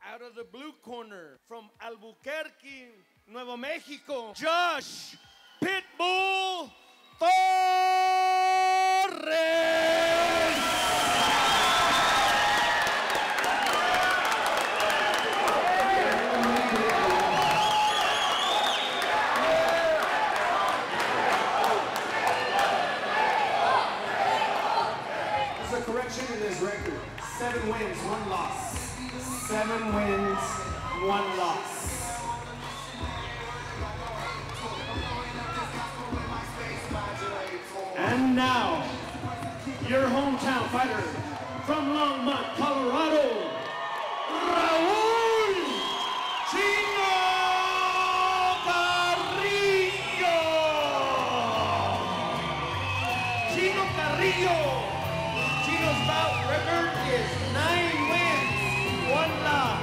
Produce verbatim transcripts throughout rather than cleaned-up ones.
Out of the blue corner, from Albuquerque, Nuevo Mexico, Josh Pitbull Torres. There's a correction in his record. Seven wins, one loss. Seven wins, one loss. And now, your hometown fighter from Longmont, Colorado, Raul Chino Carrillo. Chino Carrillo. Chino's bout record is nine wins, one loss.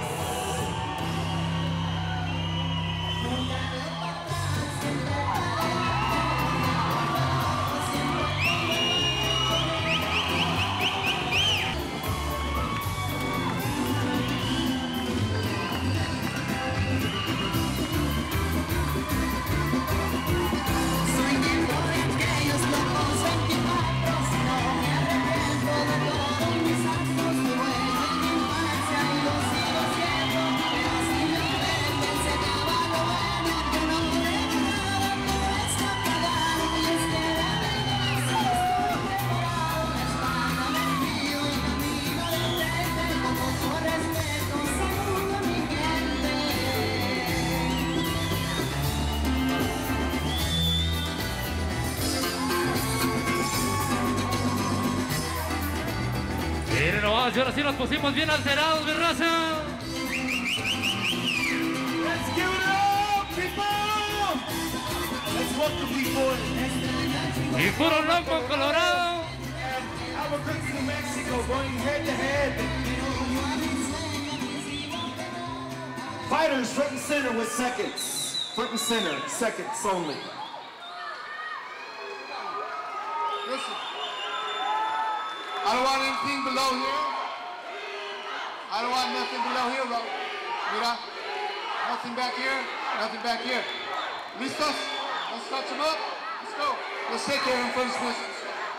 Miren nomás, y ahora sí nos pusimos bien alterados, mi raza. Let's give it up, people! Let's welcome people. Y puro loco colorado. Albuquerque, New Mexico, going head to head. Fighters front and center with seconds. Front and center, seconds only. Listen, I don't want anything below here. I don't want nothing below here, bro. Mira, nothing back here, nothing back here. Listos? Let's touch them up. Let's go. Let's take care of first business.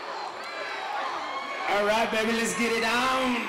All right, baby, let's get it on.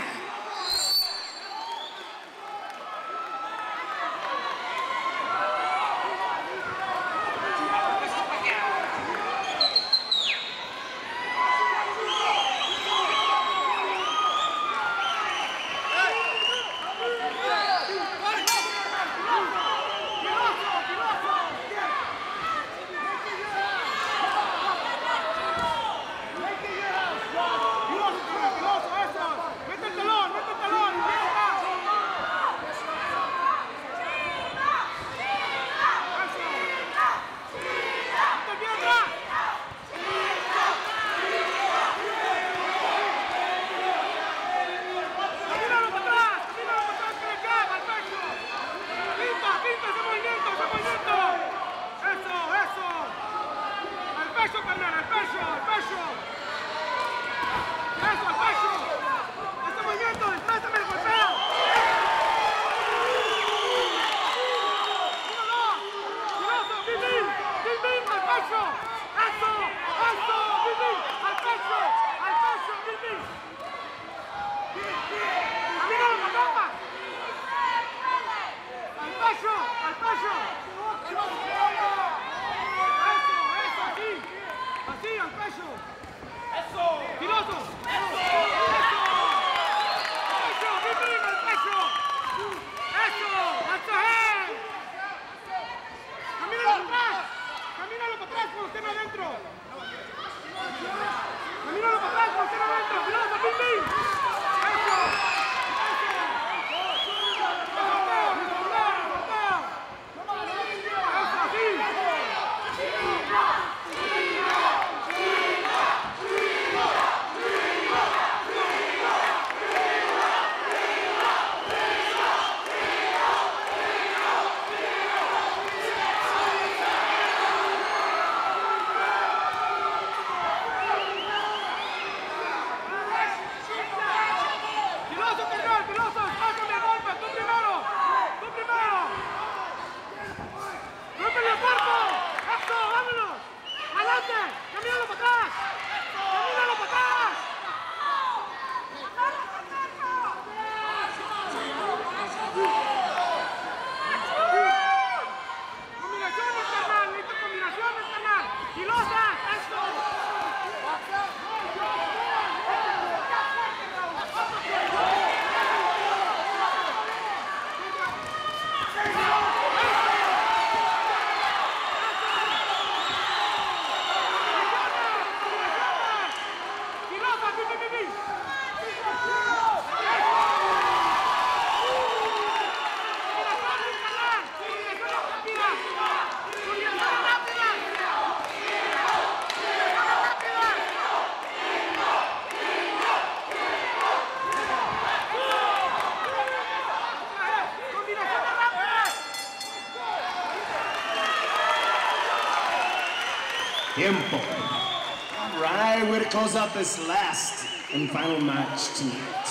Tiempo. All right, we're to close out this last and final match tonight.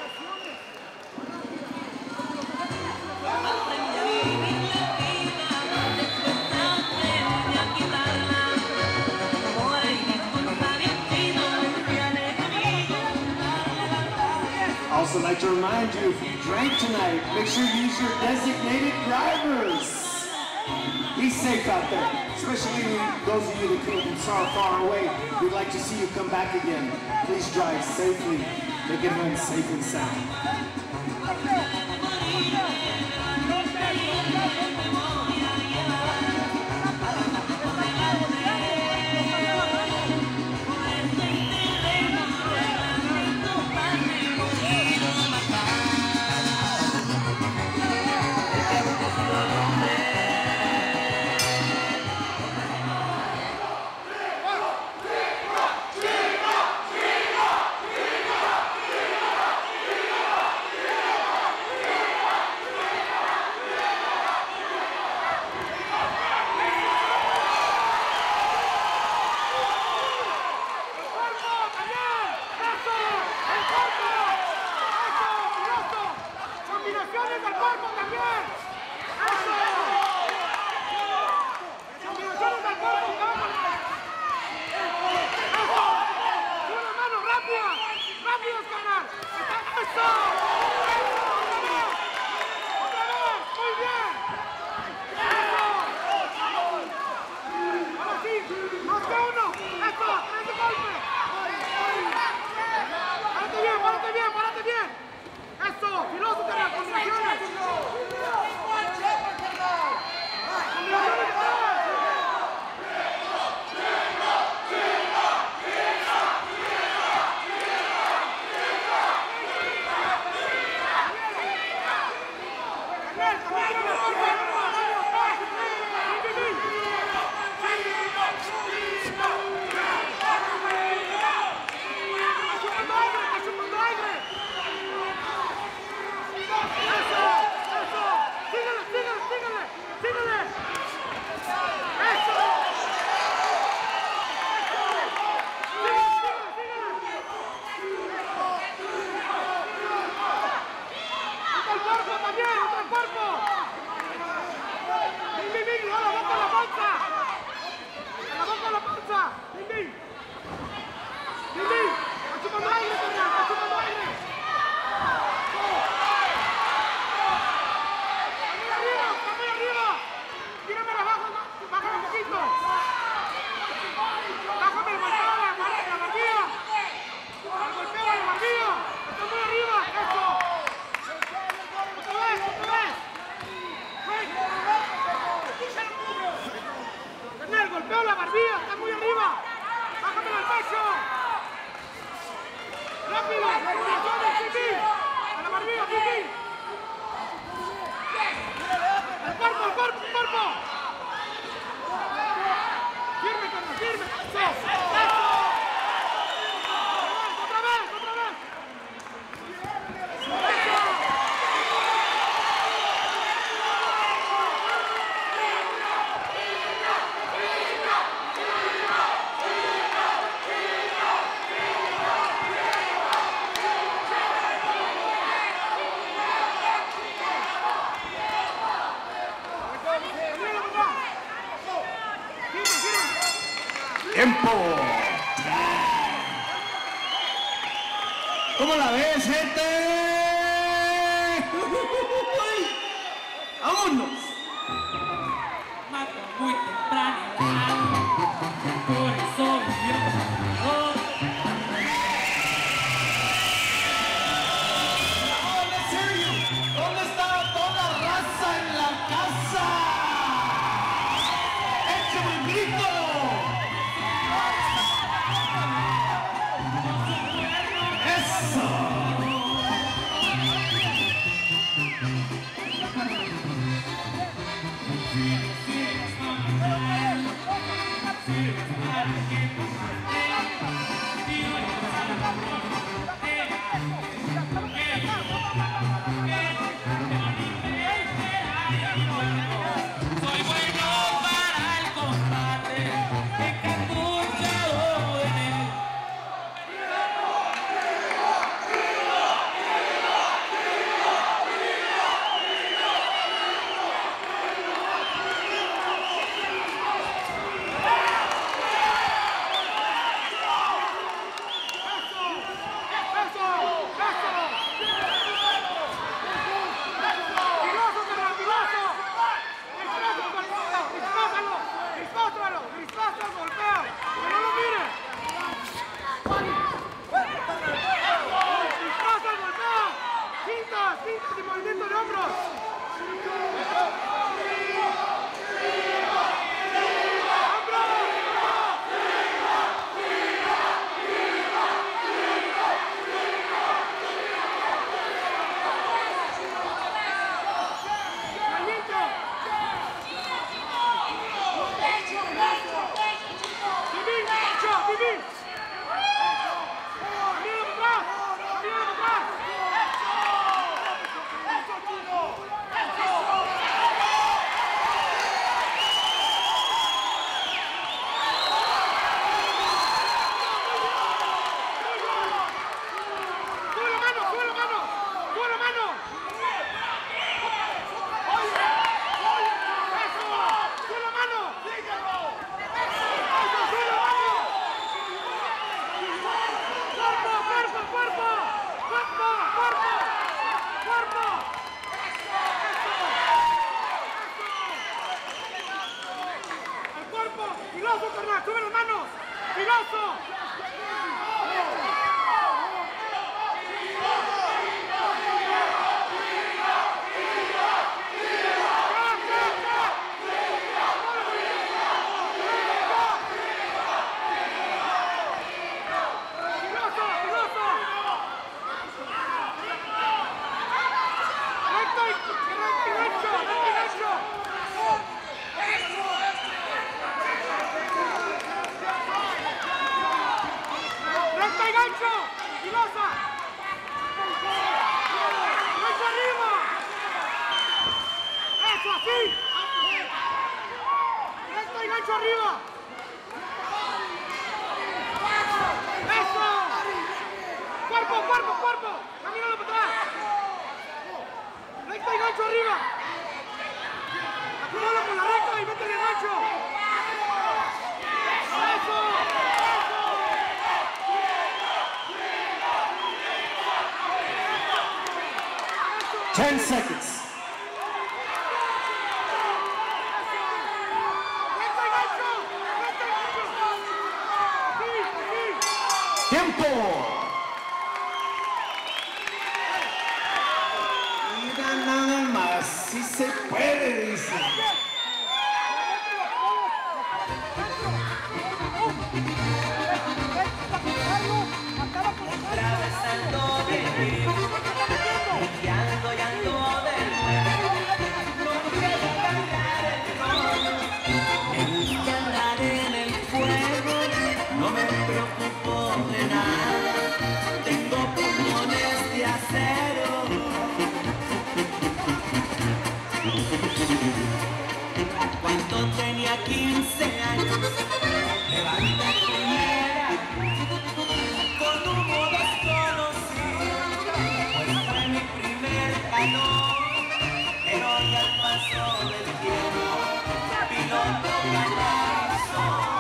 Also like to remind you, if you drank tonight, make sure you use your designated drivers. Be safe out there, especially those of you that came far, far away. We'd like to see you come back again. Please drive safely. Make it home safe and sound. Tiempo. ¿Cómo la ves, gente? ¡Vámonos! Mato muy temprano, por eso yo oh. ¿Dónde está toda la raza en la casa? ¡Échame un grito! Soy bueno para el combate. movimiento de hombros. ¡Sube las manos! ¡Filoso! ¡Arriba! ¡Eso! ¡Cuerpo, cuerpo, cuerpo! ¡Camínalo para atrás! ¡Recta y gancho arriba! ¡Acumula con la recta y métele el gancho! ¡Eso! Ten seconds. ¡Tiempo! Mira nada más, si se puede, dice. Atravesando de mí, ando y ando de nuevo, no quiero cambiar el trono, me gusta andar en el fuego, no me preocupo de nada, tengo pulmones de acero. Cuando tenía quince años, levanté primera, con un modo desconocido, pues fue mi primer calor, pero ya al paso del tiempo, piloto canalizó.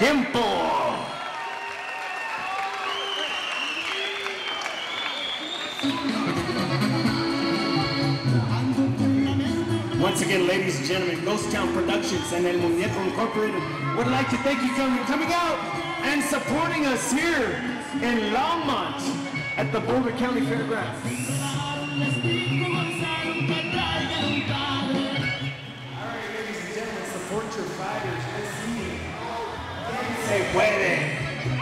Tiempo. Once again, ladies and gentlemen, Ghost Town Productions and El Muñeco Incorporated would like to thank you for coming out and supporting us here in Longmont at the Boulder County Fairgrounds. All right, ladies and gentlemen, support your fighters. Let's see. Se puede.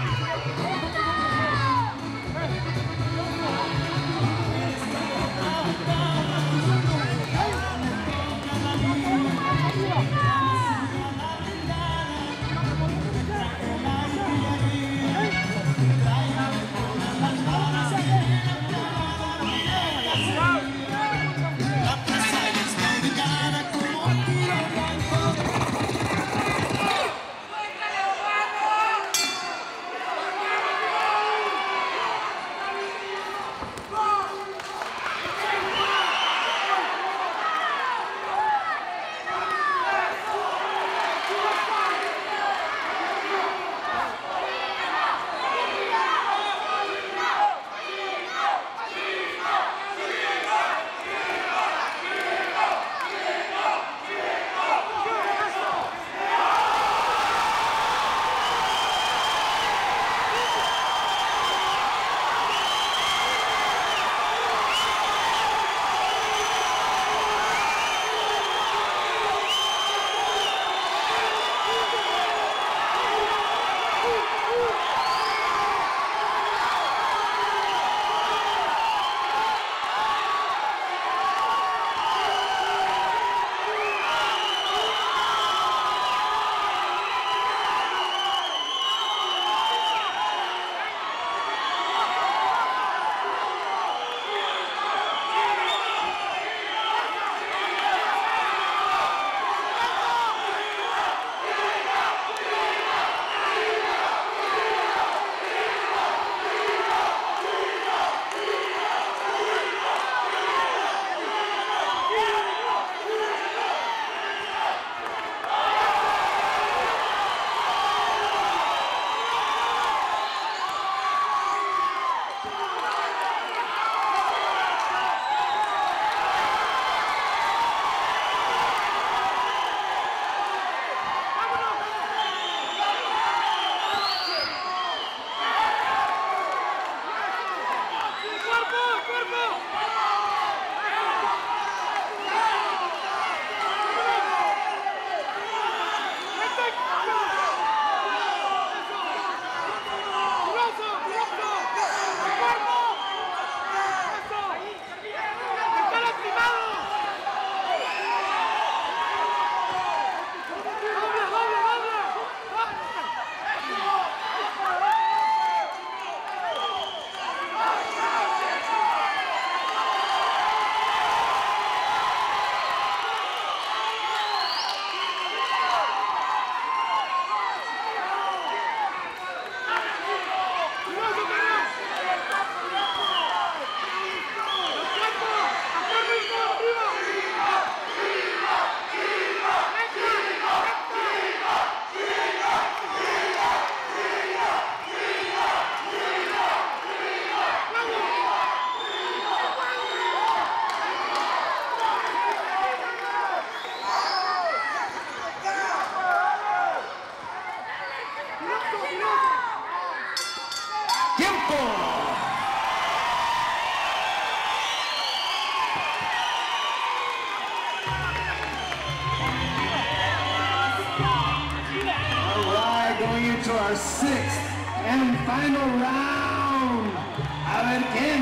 To our sixth and final round. A ver quién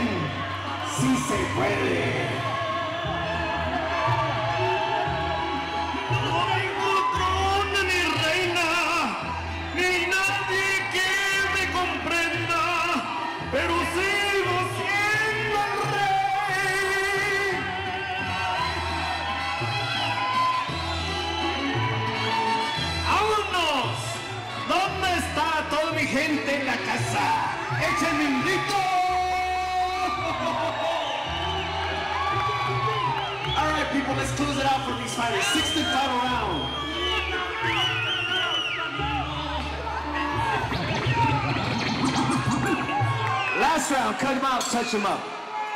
sí se puede. No tengo trono ni reina, ni nadie que me comprenda, pero sigo siendo el rey. ¡Vámonos! ¿Dónde está toda mi gente en la casa? ¡Échenme un grito! All right, people, let's close it out for these fighters. Sixth and final round. Last round, cut him out, touch him up.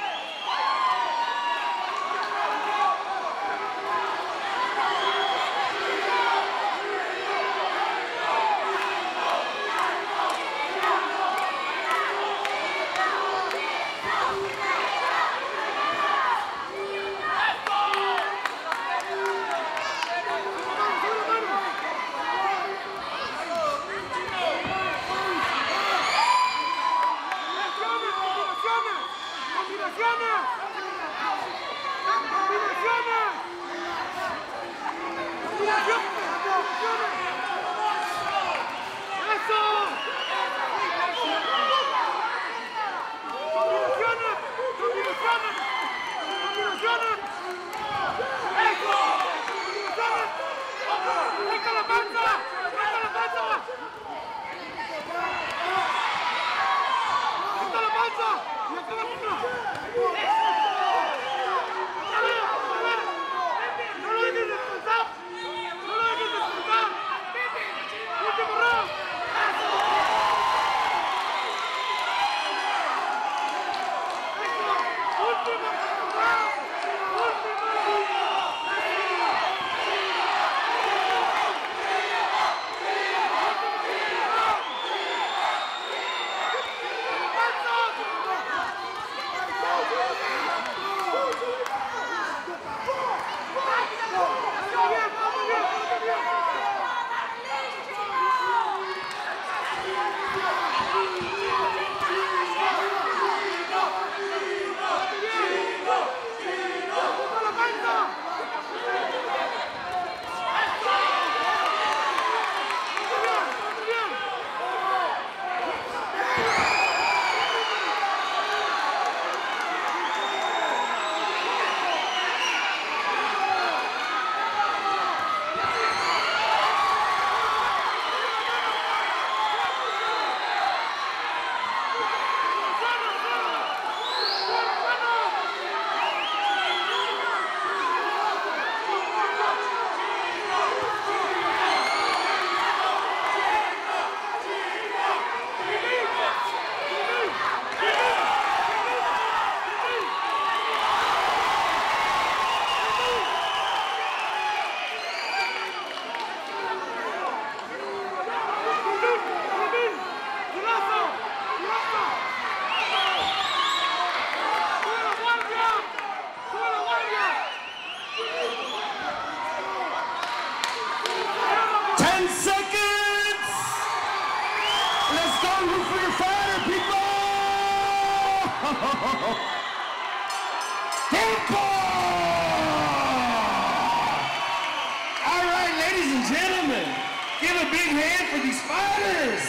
Tempo! All right, ladies and gentlemen, give a big hand for these fighters.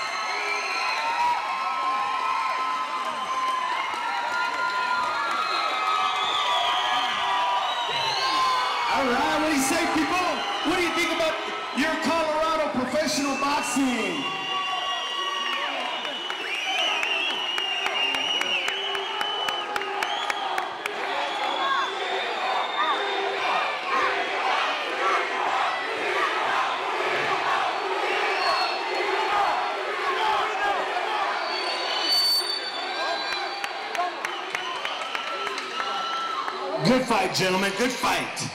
All right, what do you say, people? What do you think about your Colorado professional boxing? Good fight, gentlemen, good fight.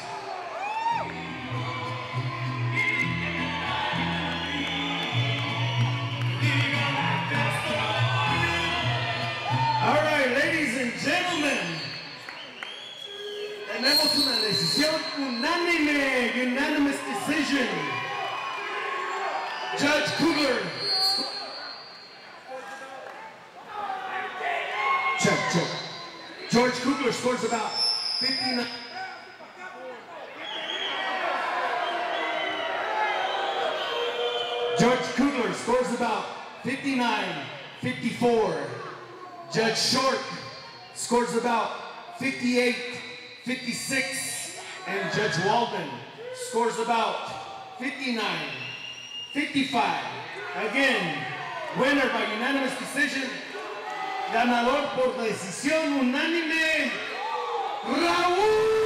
All right, ladies and gentlemen, tenemos una decisión unánime, unanimous decision. Judge Kugler. Check, check. George Kugler scores about fifty-nine. George Kugler scores about fifty-nine fifty-four. Judge Short scores about fifty-eight fifty-six. And Judge Waldman scores about fifty-nine fifty-five. Again, winner by unanimous decision. Ganador por decisión unánime, Raúl